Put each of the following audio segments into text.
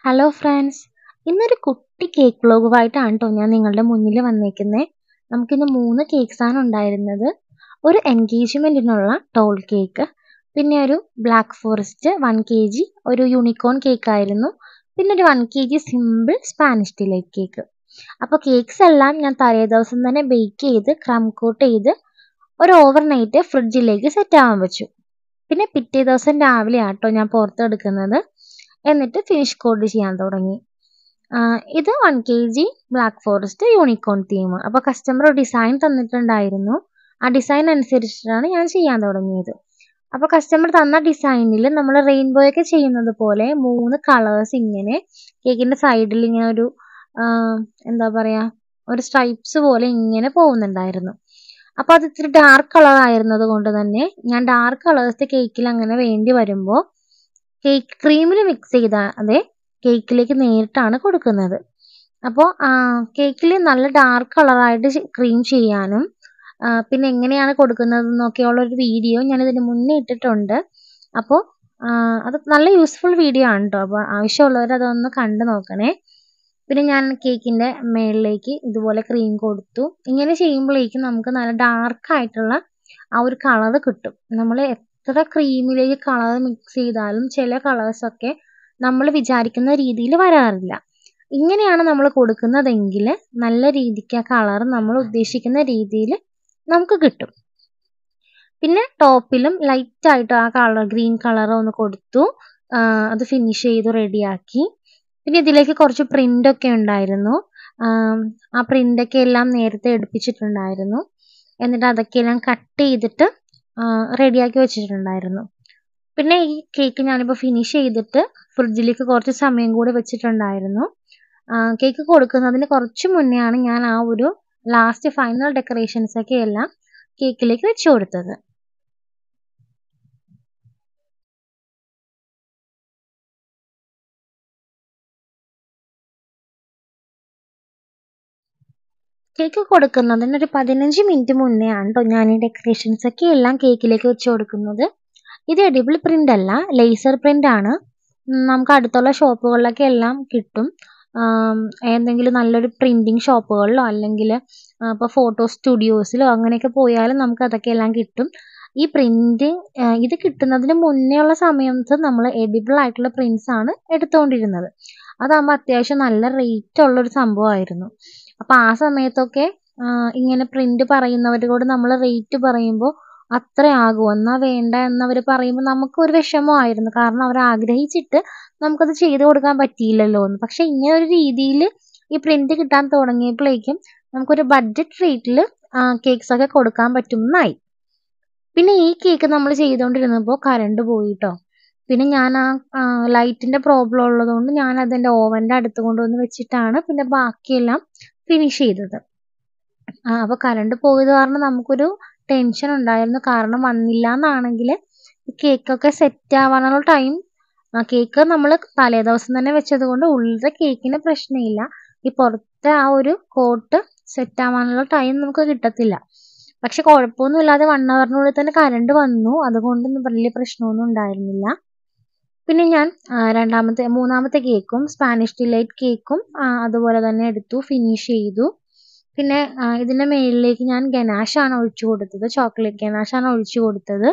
Hello friends, ഇന്നൊരു കുട്ടി cake വ്ലോഗുമായിട്ടാണ് കേട്ടോ ഞാൻ നിങ്ങളുടെ മുന്നിൽ വന്നേക്കുന്നത്. നമുക്കിന്ന് 3 കേക്ക്സാണ് ഉണ്ടായിരുന്നത്. ഒരു എൻഗേജ്മെൻറ്റിനുള്ള ടോൾ കേക്ക്, പിന്നെ ഒരു ബ്ലാക്ക് ഫോറസ്റ്റ് 1 kg ഒരു യൂണിക്കോൺ കേക്കായിരുന്നു, പിന്നെ ഒരു 1 kg simple Spanish delight cake. അപ്പോൾ കേക്ക്സ് എല്ലാം ഞാൻ തലേ ദിവസം തന്നെ ബേക്ക് ചെയ്ത് ക്രം കോട്ട് ചെയ്ത് ഒരു ഓവർനൈറ്റ് ഫ്രിഡ്ജിലേക്ക് സെറ്റ് ആവാൻ വെച്ചു. പിന്നെ പിറ്റേ ദിവസം രാവിലെ ആട്ടോ ഞാൻ പുറത്തെടുക്കുന്നത്. എന്നിട്ട് ഫിനിഷ് കോഡ് ചെയ്യാൻ തുടങ്ങി. ഇത് 1 kg black forest unicorn theme. അപ്പോൾ കസ്റ്റമർ ഡിസൈൻ തന്നിട്ടുണ്ടായിരുന്നു. ആ ഡിസൈൻ അനുസരിച്ചിട്ടാണ് ഞാൻ ചെയ്യാൻ തുടങ്ങിയത്. അപ്പോൾ കസ്റ്റമർ തന്ന ഡിസൈനിൽ നമ്മൾ റെയിൻബോ ഒക്കെ ചെയ്യുന്നത് പോലെ 3 കളേഴ്സ് ഇങ്ങനെ കേക്കിൻ്റെ സൈഡിൽ ഇങ്ങനെ ഒരു എന്താ പറയുക, ഒരു സ്ട്രൈപ്സ് പോലെ ഇങ്ങനെ പോകുന്നുണ്ടായിരുന്നു. അപ്പോൾ അത് ഇത്തിരി ഡാർക്ക് കളർ ആയിരുന്നത് കൊണ്ട് തന്നെ ഞാൻ ഡാർക്ക് കളേഴ്സ് കേക്കിൽ അങ്ങനെ വേണ്ടി വരുമ്പോൾ കേക്ക് ക്രീമിൽ മിക്സ് ചെയ്താതെ കേക്കിലേക്ക് നേരിട്ടാണ് കൊടുക്കുന്നത്. അപ്പോൾ കേക്കിൽ നല്ല ഡാർക്ക് കളറായിട്ട് ക്രീം ചെയ്യാനും പിന്നെ എങ്ങനെയാണ് കൊടുക്കുന്നതെന്നൊക്കെയുള്ളൊരു വീഡിയോ ഞാനിതിന് മുന്നേ ഇട്ടിട്ടുണ്ട്. അപ്പോൾ അത് നല്ല യൂസ്ഫുൾ വീഡിയോ ആണ് കേട്ടോ. അപ്പോൾ ആവശ്യമുള്ളവർ അതൊന്ന് കണ്ടു നോക്കണേ. പിന്നെ ഞാൻ കേക്കിൻ്റെ മുകളിലേക്ക് ഇതുപോലെ ക്രീം കൊടുത്തു. ഇങ്ങനെ ചെയ്യുമ്പോഴേക്കും നമുക്ക് നല്ല ഡാർക്കായിട്ടുള്ള ആ ഒരു കളർ കിട്ടും. നമ്മൾ എത്ര ക്രീമിലേക്ക് കളർ മിക്സ് ചെയ്താലും ചില കളേഴ്സൊക്കെ നമ്മൾ വിചാരിക്കുന്ന രീതിയിൽ വരാറില്ല. ഇങ്ങനെയാണ് നമ്മൾ കൊടുക്കുന്നതെങ്കിൽ നല്ല രീതിക്ക് ആ കളർ നമ്മൾ ഉദ്ദേശിക്കുന്ന രീതിയിൽ നമുക്ക് കിട്ടും. പിന്നെ ടോപ്പിലും ലൈറ്റായിട്ട് ആ കളർ ഗ്രീൻ കളർ ഒന്ന് കൊടുത്തു. അത് ഫിനിഷ് ചെയ്ത് റെഡിയാക്കി. പിന്നെ ഇതിലേക്ക് കുറച്ച് പ്രിൻ്റൊക്കെ ഉണ്ടായിരുന്നു. ആ പ്രിൻ്റൊക്കെ എല്ലാം നേരത്തെ എടുപ്പിച്ചിട്ടുണ്ടായിരുന്നു. എന്നിട്ട് അതൊക്കെ എല്ലാം കട്ട് ചെയ്തിട്ട് റെഡിയാക്കി വെച്ചിട്ടുണ്ടായിരുന്നു. പിന്നെ ഈ കേക്ക് ഞാനിപ്പോൾ ഫിനിഷ് ചെയ്തിട്ട് ഫ്രിഡ്ജിലേക്ക് കുറച്ച് സമയം കൂടി വെച്ചിട്ടുണ്ടായിരുന്നു. കേക്ക് കൊടുക്കുന്നതിന് കുറച്ച് മുന്നെയാണ് ഞാൻ ആ ഒരു ലാസ്റ്റ് ഫൈനൽ ഡെക്കറേഷൻസൊക്കെ എല്ലാം കേക്കിലേക്ക് വെച്ച് കൊടുത്തത്. കേക്ക് കൊടുക്കുന്നതിന് ഒരു 15 മിനിറ്റ് മുന്നേ ആണ് കേട്ടോ ഞാൻ ഈ ഡെക്കറേഷൻസൊക്കെ എല്ലാം കേക്കിലേക്ക് വെച്ച് കൊടുക്കുന്നത്. ഇത് എഡിബിൾ പ്രിൻ്റ് അല്ല, ലേസർ പ്രിൻ്റ് ആണ്. നമുക്ക് അടുത്തുള്ള ഷോപ്പുകളിലൊക്കെ എല്ലാം കിട്ടും. ഏതെങ്കിലും നല്ലൊരു പ്രിൻറ്റിങ് ഷോപ്പുകളിലോ അല്ലെങ്കിൽ ഇപ്പോൾ ഫോട്ടോ സ്റ്റുഡിയോസിലോ അങ്ങനെയൊക്കെ പോയാലും നമുക്ക് അതൊക്കെ എല്ലാം കിട്ടും. ഈ ഇത് കിട്ടുന്നതിന് മുന്നേ ഉള്ള സമയത്ത് നമ്മൾ എഡിബിൾ ആയിട്ടുള്ള പ്രിൻറ്റ്സ് ആണ് എടുത്തുകൊണ്ടിരുന്നത്. അതാകുമ്പോൾ അത്യാവശ്യം നല്ല റേറ്റ് ഉള്ളൊരു സംഭവമായിരുന്നു. അപ്പോൾ ആ സമയത്തൊക്കെ ഇങ്ങനെ പ്രിൻ്റ് പറയുന്നവരോട് നമ്മൾ റേറ്റ് പറയുമ്പോൾ അത്ര ആകുമോ, എന്നാൽ വേണ്ട എന്നവർ പറയുമ്പോൾ നമുക്കൊരു വിഷമമായിരുന്നു. കാരണം അവർ ആഗ്രഹിച്ചിട്ട് നമുക്കത് ചെയ്ത് കൊടുക്കാൻ പറ്റിയില്ലല്ലോ എന്ന്. പക്ഷേ ഇങ്ങനെ ഒരു രീതിയിൽ ഈ പ്രിൻ്റ് കിട്ടാൻ തുടങ്ങിയപ്പോഴേക്കും നമുക്കൊരു ബഡ്ജറ്റ് റേറ്റിൽ കേക്ക്സൊക്കെ കൊടുക്കാൻ പറ്റുമെന്നായി. പിന്നെ ഈ കേക്ക് നമ്മൾ ചെയ്തുകൊണ്ടിരുന്നപ്പോൾ കറണ്ട് പോയിട്ടോ. പിന്നെ ഞാൻ ആ ലൈറ്റിൻ്റെ പ്രോബ്ലം ഉള്ളതുകൊണ്ട് ഞാൻ അതെൻ്റെ ഓവൻ്റെ അടുത്ത് കൊണ്ടുവന്ന് വെച്ചിട്ടാണ് പിന്നെ ബാക്കിയെല്ലാം ഫിനിഷ് ചെയ്തത്. അപ്പോൾ കറണ്ട് പോയത് കാരണം നമുക്കൊരു ടെൻഷൻ ഉണ്ടായിരുന്നു. കാരണം വന്നില്ല എന്നാണെങ്കിൽ ഈ കേക്കൊക്കെ സെറ്റ് ആവാനുള്ള ടൈം, കേക്ക് നമ്മൾ തലേ ദിവസം തന്നെ വെച്ചത് കൊണ്ട് ഉള്ളിലെ കേക്കിന് പ്രശ്നമില്ല. ഈ പുറത്തെ ആ ഒരു കോട്ട് സെറ്റ് ആവാനുള്ള ടൈം നമുക്ക് കിട്ടത്തില്ല. പക്ഷെ കുഴപ്പമൊന്നുമില്ലാതെ 1 ഹവറിനുള്ളിൽ തന്നെ കറണ്ട് വന്നു. അതുകൊണ്ടൊന്നും വലിയ പ്രശ്നമൊന്നും ഉണ്ടായിരുന്നില്ല. പിന്നെ ഞാൻ മൂന്നാമത്തെ കേക്കും സ്പാനിഷ് ഡിലൈറ്റ് കേക്കും അതുപോലെ തന്നെ എടുത്തു, ഫിനിഷ് ചെയ്തു. പിന്നെ ഇതിൻ്റെ മുകളിലേക്ക് ഞാൻ ഗനാഷാണ് ഒഴിച്ചു കൊടുത്തത്, ചോക്ലേറ്റ് ഗനാഷാണ് ഒഴിച്ചു കൊടുത്തത്.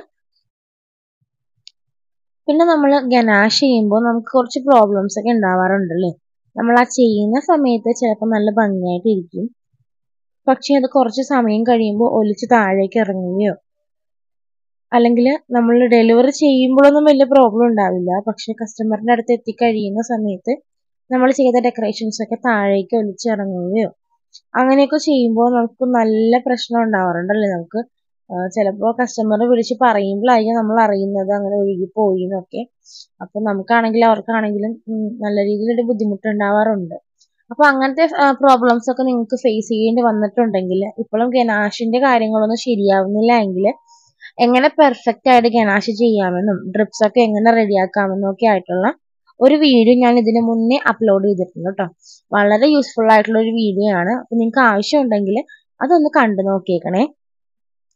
പിന്നെ നമ്മൾ ഗനാഷ് ചെയ്യുമ്പോൾ നമുക്ക് കുറച്ച് പ്രോബ്ലംസ് ഒക്കെ ഉണ്ടാവാറുണ്ടല്ലേ. നമ്മൾ ആ ചെയ്യുന്ന സമയത്ത് ചിലപ്പോൾ നല്ല ഭംഗിയായിട്ട് ഇരിക്കും, പക്ഷേ അത് കുറച്ച് സമയം കഴിയുമ്പോൾ ഒലിച്ച് താഴേക്ക് ഇറങ്ങുകയോ അല്ലെങ്കിൽ നമ്മൾ ഡെലിവറി ചെയ്യുമ്പോഴൊന്നും വലിയ പ്രോബ്ലം ഉണ്ടാവില്ല. പക്ഷേ കസ്റ്റമറിൻ്റെ അടുത്ത് എത്തിക്കഴിയുന്ന സമയത്ത് നമ്മൾ ചെയ്ത ഡെക്കറേഷൻസൊക്കെ താഴേക്ക് ഒലിച്ചിറങ്ങുകയോ അങ്ങനെയൊക്കെ ചെയ്യുമ്പോൾ നമുക്ക് നല്ല പ്രശ്നം ഉണ്ടാവാറുണ്ടല്ലേ. നമുക്ക് ചിലപ്പോൾ കസ്റ്റമർ വിളിച്ച് പറയുമ്പോഴായിരിക്കും നമ്മൾ അറിയുന്നത് അങ്ങനെ ഒഴുകിപ്പോയി എന്നൊക്കെ. അപ്പോൾ നമുക്കാണെങ്കിലും അവർക്കാണെങ്കിലും നല്ല രീതിയിലൊരു ബുദ്ധിമുട്ടുണ്ടാവാറുണ്ട്. അപ്പോൾ അങ്ങനത്തെ പ്രോബ്ലംസൊക്കെ നിങ്ങൾക്ക് ഫേസ് ചെയ്യേണ്ടി വന്നിട്ടുണ്ടെങ്കിൽ, ഇപ്പോഴും ഗനാഷിൻ്റെ കാര്യങ്ങളൊന്നും ശരിയാവുന്നില്ല എങ്കിൽ എങ്ങനെ പെർഫെക്റ്റ് ആയിട്ട് ഗനാഷ് ചെയ്യാമെന്നും ഡ്രിപ്സൊക്കെ എങ്ങനെ റെഡിയാക്കാമെന്നും ഒക്കെ ആയിട്ടുള്ള ഒരു വീഡിയോ ഞാൻ ഇതിന് മുന്നേ അപ്ലോഡ് ചെയ്തിട്ടുണ്ട് കേട്ടോ. വളരെ യൂസ്ഫുൾ ആയിട്ടുള്ള ഒരു വീഡിയോ ആണ്. അപ്പോൾ നിങ്ങൾക്ക് ആവശ്യമുണ്ടെങ്കിൽ അതൊന്ന് കണ്ടു നോക്കിയേക്കണേ.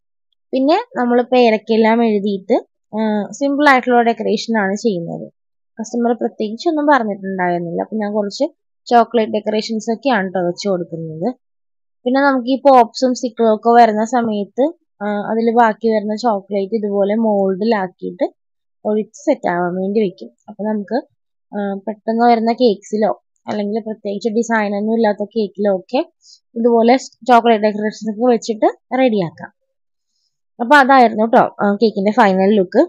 പിന്നെ നമ്മൾ പേരൊക്കെല്ലാം എഴുതിയിട്ട് സിമ്പിൾ ആയിട്ടുള്ള ഡെക്കറേഷൻ ആണ് ചെയ്യുന്നത്. കസ്റ്റമർ പ്രത്യേകിച്ചൊന്നും പറഞ്ഞിട്ടുണ്ടായിരുന്നില്ല. അപ്പം ഞാൻ കുറച്ച് ചോക്ലേറ്റ് ഡെക്കറേഷൻസ് ഒക്കെയാണ് കേട്ടോ വെച്ച് കൊടുക്കുന്നത്. പിന്നെ നമുക്ക് ഈ പോപ്സും സ്റ്റിക്കറും ഒക്കെ വരുന്ന സമയത്ത് അതിൽ ബാക്കി വരുന്ന ചോക്ലേറ്റ് ഇതുപോലെ മോൾഡിലാക്കിയിട്ട് ഒഴിച്ച് സെറ്റ് ആവാൻ വേണ്ടി വെക്കും. അപ്പം നമുക്ക് പെട്ടെന്ന് വരുന്ന കേക്ക്സിലോ അല്ലെങ്കിൽ പ്രത്യേകിച്ച് ഡിസൈനൊന്നും ഇല്ലാത്ത കേക്കിലോ ഒക്കെ ഇതുപോലെ ചോക്ലേറ്റ് ഡെക്കറേഷൻസ് ഒക്കെ വെച്ചിട്ട് റെഡിയാക്കാം. അപ്പോൾ അതായിരുന്നു കേട്ടോ കേക്കിന്റെ ഫൈനൽ ലുക്ക്.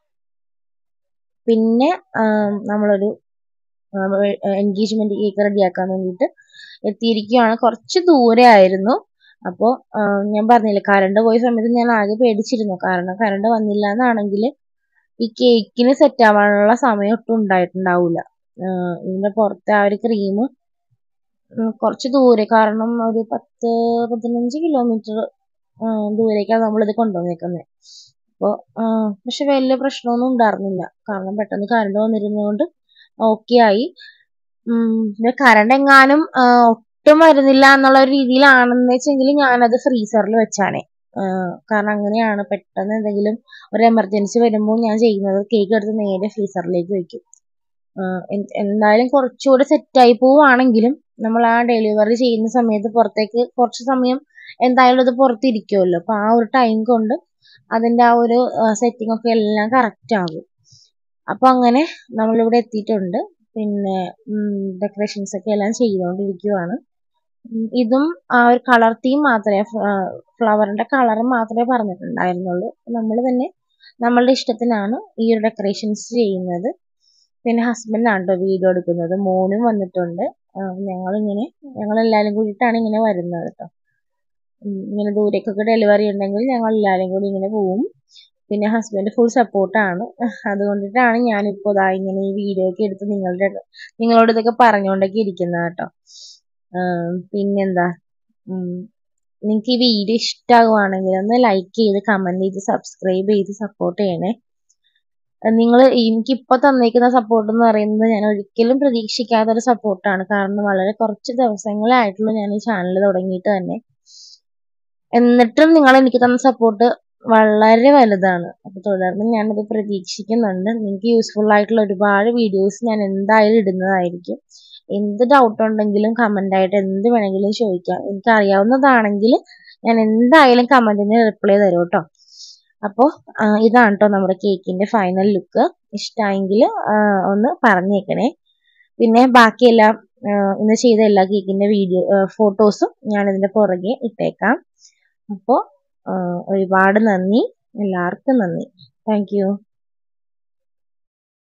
പിന്നെ നമ്മളൊരു എൻഗേജ്മെന്റ് കേക്ക് റെഡിയാക്കാൻ വേണ്ടിയിട്ട് എത്തിയിരിക്കുകയാണ്. കുറച്ച് ദൂരെ ആയിരുന്നു. അപ്പോൾ ഞാൻ പറഞ്ഞില്ലേ, കറണ്ട് പോയ സമയത്ത് ഞാൻ ആകെ പേടിച്ചിരുന്നു. കാരണം കറണ്ട് വന്നില്ല എന്നാണെങ്കിൽ ഈ കേക്കിന് സെറ്റ് ആവാനുള്ള സമയം ഒട്ടും ഉണ്ടായിട്ടുണ്ടാവില്ല. ഇതിന്റെ പുറത്തെ ആ ഒരു ക്രീം കുറച്ച് ദൂരെ, കാരണം ഒരു 10-15 കിലോമീറ്റർ ദൂരേക്കാണ് നമ്മളിത് കൊണ്ടുവന്നേക്കുന്നത്. അപ്പോൾ പക്ഷെ വലിയ പ്രശ്നമൊന്നും ഉണ്ടായിരുന്നില്ല, കാരണം പെട്ടെന്ന് കറണ്ട് വന്നിരുന്നതുകൊണ്ട് ഓക്കെ ആയി. കറണ്ട് എങ്ങാനും ഒട്ടും വരുന്നില്ല എന്നുള്ള ഒരു രീതിയിലാണെന്ന് വെച്ചെങ്കിൽ ഞാനത് ഫ്രീസറിൽ വെച്ചാണേ. കാരണം അങ്ങനെയാണ്, പെട്ടെന്ന് എന്തെങ്കിലും ഒരു എമർജൻസി വരുമ്പോൾ ഞാൻ ചെയ്യുന്നത് കേക്ക് എടുത്ത് നേരെ ഫ്രീസറിലേക്ക് വെക്കും. എന്തായാലും കുറച്ചുകൂടെ സെറ്റായി പോവുകയാണെങ്കിലും നമ്മൾ ആ ഡെലിവറി ചെയ്യുന്ന സമയത്ത് പുറത്തേക്ക് കുറച്ച് സമയം എന്തായാലും അത് പുറത്തിരിക്കുമല്ലോ. അപ്പോൾ ആ ഒരു ടൈം കൊണ്ട് അതിൻ്റെ ആ ഒരു സെറ്റിംഗ് ഒക്കെ എല്ലാം കറക്റ്റ് ആകും. അപ്പോൾ അങ്ങനെ നമ്മളിവിടെ എത്തിയിട്ടുണ്ട്. പിന്നെ ഡെക്കറേഷൻസ് ഒക്കെ എല്ലാം ചെയ്തുകൊണ്ടിരിക്കുവാണ്. ഇതും ആ ഒരു കളർ തീം മാത്രമേ, ഫ്ലവറിന്റെ കളർ മാത്രമേ പറഞ്ഞിട്ടുണ്ടായിരുന്നുള്ളൂ. നമ്മൾ തന്നെ നമ്മളുടെ ഇഷ്ടത്തിനാണ് ഈ ഒരു ഡെക്കറേഷൻസ് ചെയ്യുന്നത്. പിന്നെ ഹസ്ബൻഡാണ് കേട്ടോ വീഡിയോ എടുക്കുന്നത്. മോനും വന്നിട്ടുണ്ട്. ഞങ്ങളെല്ലാവരും കൂടിയിട്ടാണ് ഇങ്ങനെ വരുന്നത് കേട്ടോ. ഇങ്ങനെ ദൂരേക്കൊക്കെ ഡെലിവറി ഉണ്ടെങ്കിൽ ഞങ്ങൾ എല്ലാവരും കൂടി ഇങ്ങനെ പോവും. പിന്നെ ഹസ്ബൻഡ് ഫുൾ സപ്പോർട്ടാണ്. അതുകൊണ്ടിട്ടാണ് ഞാനിപ്പോൾ ഇങ്ങനെ ഈ വീഡിയോ ഒക്കെ എടുത്ത് നിങ്ങളോട് ഇതൊക്കെ പറഞ്ഞുകൊണ്ടൊക്കെ ഇരിക്കുന്നത് കേട്ടോ. പിന്നെന്താ, നിങ്ങൾക്ക് ഈ വീഡിയോ ഇഷ്ടമാകുവാണെങ്കിൽ ഒന്ന് ലൈക്ക് ചെയ്ത് കമൻറ്റ് ചെയ്ത് സബ്സ്ക്രൈബ് ചെയ്ത് സപ്പോർട്ട് ചെയ്യണേ. നിങ്ങൾ എനിക്കിപ്പോൾ തന്നേക്കുന്ന സപ്പോർട്ട് എന്ന് പറയുന്നത് ഞാൻ ഒരിക്കലും പ്രതീക്ഷിക്കാത്തൊരു സപ്പോർട്ടാണ്. കാരണം വളരെ കുറച്ച് ദിവസങ്ങളേ ആയിട്ടുള്ളൂ ഞാൻ ഈ ചാനൽ തുടങ്ങിയിട്ട് തന്നെ. എന്നിട്ടും നിങ്ങൾ എനിക്ക് തന്ന സപ്പോർട്ട് വളരെ വലുതാണ്. അപ്പോൾ തുടർന്ന് ഞാനത് പ്രതീക്ഷിക്കുന്നുണ്ട്. നിങ്ങൾക്ക് യൂസ്ഫുൾ ആയിട്ടുള്ള ഒരുപാട് വീഡിയോസ് ഞാൻ എന്തായാലും ഇടുന്നതായിരിക്കും. എന്ത് ഡൗട്ട് ഉണ്ടെങ്കിലും കമൻ്റായിട്ട് എന്ത് വേണമെങ്കിലും ചോദിക്കാം. എനിക്കറിയാവുന്നതാണെങ്കിൽ ഞാൻ എന്തായാലും കമൻറ്റിന് റിപ്ലൈ തരും കേട്ടോ. അപ്പോൾ ഇതാണ് കേട്ടോ നമ്മുടെ കേക്കിൻ്റെ ഫൈനൽ ലുക്ക്. ഇഷ്ടമായെങ്കിൽ ഒന്ന് പറഞ്ഞേക്കണേ. പിന്നെ ബാക്കിയെല്ലാം ഇന്ന് ചെയ്ത എല്ലാ കേക്കിൻ്റെ ഫോട്ടോസും ഞാനിതിൻ്റെ പുറകെ ഇട്ടേക്കാം. അപ്പോൾ ഒരുപാട് നന്ദി, എല്ലാവർക്കും നന്ദി. Thank U.